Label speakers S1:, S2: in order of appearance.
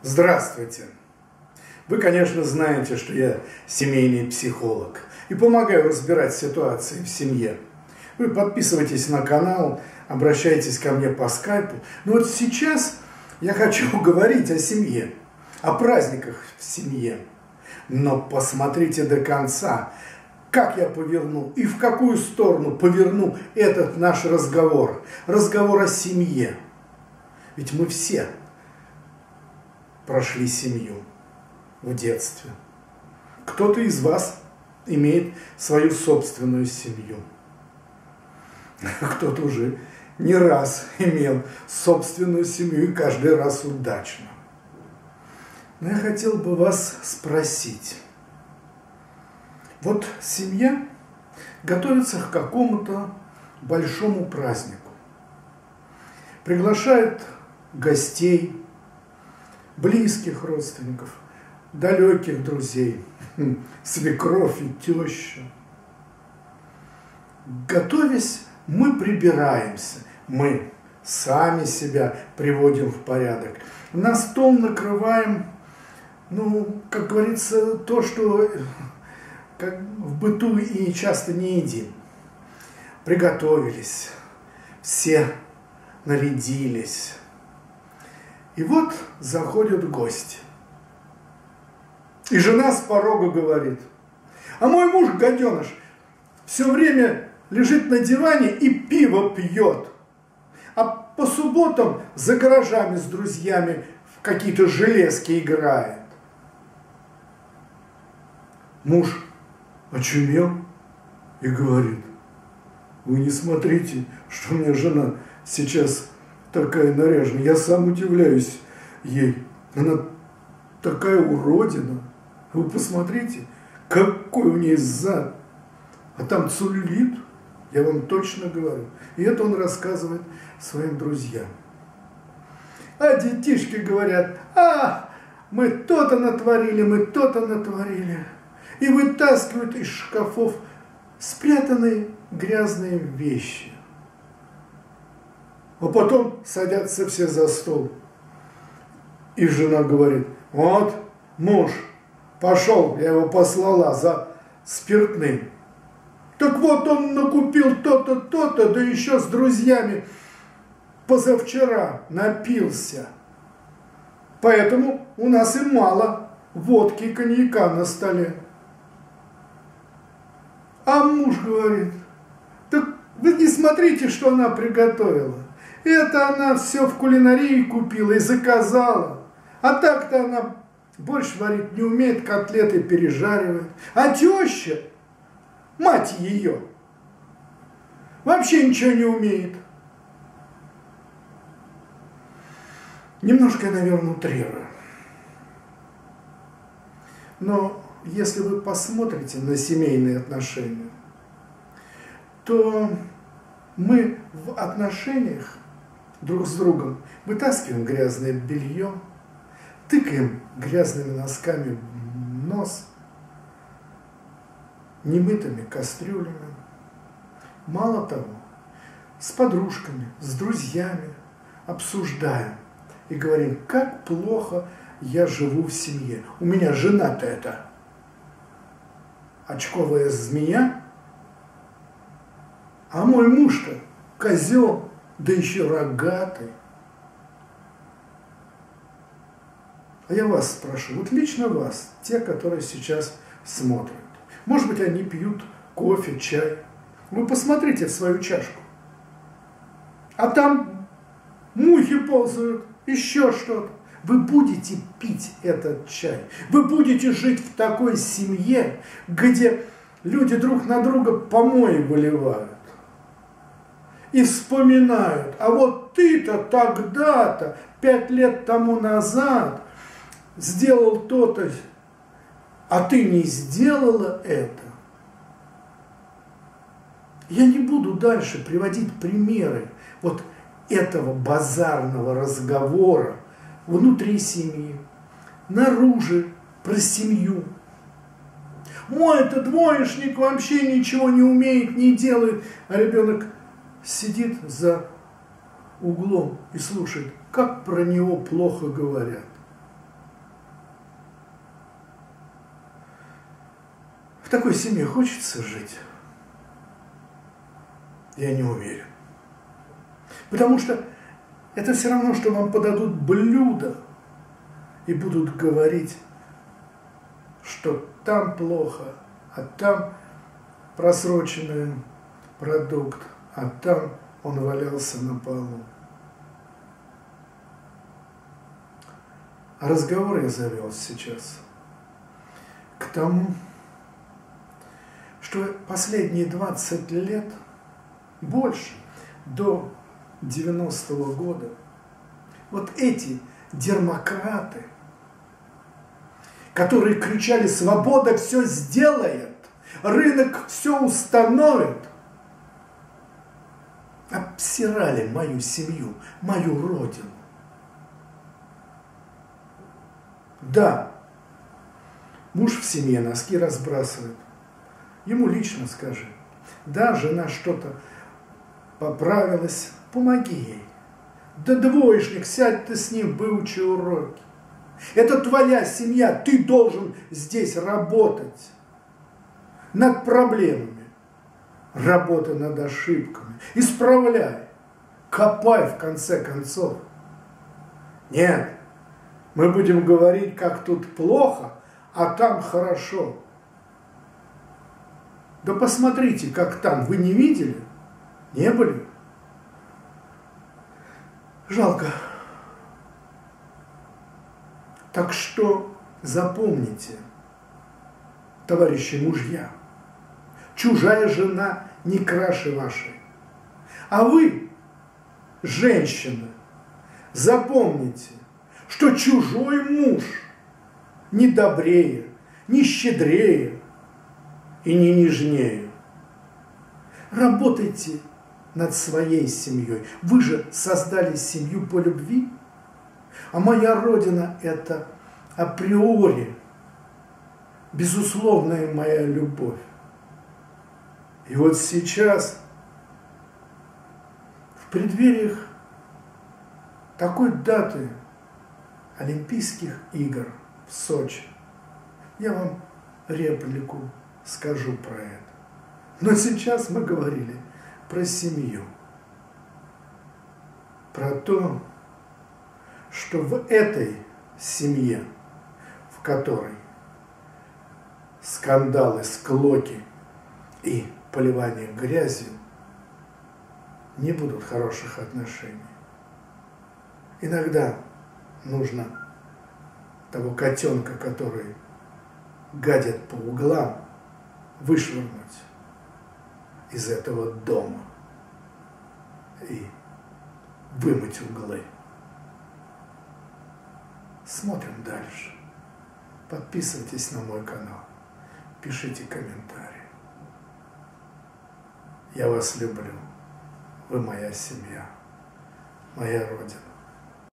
S1: Здравствуйте! Вы, конечно, знаете, что я семейный психолог и помогаю разбирать ситуации в семье. Вы подписывайтесь на канал, обращайтесь ко мне по скайпу. Но вот сейчас я хочу говорить о семье, о праздниках в семье. Но посмотрите до конца, как я поверну и в какую сторону поверну этот наш разговор. Разговор о семье. Ведь мы все прошли семью в детстве. Кто-то из вас имеет свою собственную семью. Кто-то уже не раз имел собственную семью и каждый раз удачно. Но я хотел бы вас спросить. Вот семья готовится к какому-то большому празднику. Приглашает гостей, близких родственников, далеких друзей, свекровь и теща. Готовясь, мы прибираемся, мы сами себя приводим в порядок. На стол накрываем, как говорится, то, что как в быту и часто не едим. Приготовились, все нарядились. И вот заходят гости. И жена с порога говорит: а мой муж, гаденыш, все время лежит на диване и пиво пьет. А по субботам за гаражами с друзьями в какие-то железки играет. Муж очумел и говорит: вы не смотрите, что у меня жена сейчас такая наряженная. Я сам удивляюсь ей. Она такая уродина. Вы посмотрите, какой у нее зад. А там целлюлит, я вам точно говорю. И это он рассказывает своим друзьям. А детишки говорят: мы то-то натворили, мы то-то натворили. И вытаскивают из шкафов спрятанные грязные вещи. А потом садятся все за стол. И жена говорит: вот муж пошел, я его послала за спиртным. Так вот он накупил то-то, то-то, да еще с друзьями позавчера напился. Поэтому у нас и мало водки и коньяка на столе. А муж говорит: так вы не смотрите, что она приготовила. Это она все в кулинарии купила и заказала. А так-то она борщ варить не умеет, котлеты пережаривает. А теща, мать ее, вообще ничего не умеет. Немножко я, наверное, утрирую. Но если вы посмотрите на семейные отношения, то мы в отношениях друг с другом вытаскиваем грязное белье, тыкаем грязными носками в нос, немытыми кастрюлями. Мало того, с подружками, с друзьями обсуждаем и говорим: как плохо я живу в семье. У меня жена-то это очковая змея, а мой муж-то козел, да еще рогатый. А я вас спрошу, вот лично вас, те, которые сейчас смотрят. Может быть, они пьют кофе, чай. Вы посмотрите в свою чашку. А там мухи ползают, еще что-то. Вы будете пить этот чай. Вы будете жить в такой семье, где люди друг на друга помои выливают. И вспоминают: а вот ты-то тогда-то, 5 лет тому назад, сделал то-то, а ты не сделала это. Я не буду дальше приводить примеры вот этого базарного разговора внутри семьи, наружу, про семью. Мой это двоечник вообще ничего не умеет, не делает, а ребенок сидит за углом и слушает, как про него плохо говорят. В такой семье хочется жить? Я не уверен. Потому что это все равно, что вам подадут блюдо и будут говорить, что там плохо, а там просроченный продукт, а там он валялся на полу. А разговор я завел сейчас к тому, что последние 20 лет, больше, до 90-го года, вот эти демократы, которые кричали: свобода все сделает, рынок все установит, обсирали мою семью, мою родину. Да, муж в семье носки разбрасывает, ему лично скажи. Да, жена что-то поправилась, помоги ей. Да двоечник, сядь ты с ним, выучи уроки. Это твоя семья, ты должен здесь работать над проблемами, работай над ошибками, исправляй, копай в конце концов. Нет, мы будем говорить, как тут плохо, а там хорошо. Да посмотрите, как там, вы не видели? Не были? Жалко. Так что запомните, товарищи мужья, чужая жена не краше вашей. А вы, женщины, запомните, что чужой муж не добрее, не щедрее и не нежнее. Работайте над своей семьей. Вы же создали семью по любви. А моя Родина – это априори безусловная моя любовь. И вот сейчас, в преддвериях такой даты Олимпийских игр в Сочи, я вам реплику скажу про это. Но сейчас мы говорили про семью, про то, что в этой семье, в которой скандалы, склоки и поливание грязью, не будут хороших отношений. Иногда нужно того котенка, который гадит по углам, вышвырнуть из этого дома и вымыть углы. Смотрим дальше. Подписывайтесь на мой канал. Пишите комментарии. Я вас люблю. Вы моя семья, моя Родина.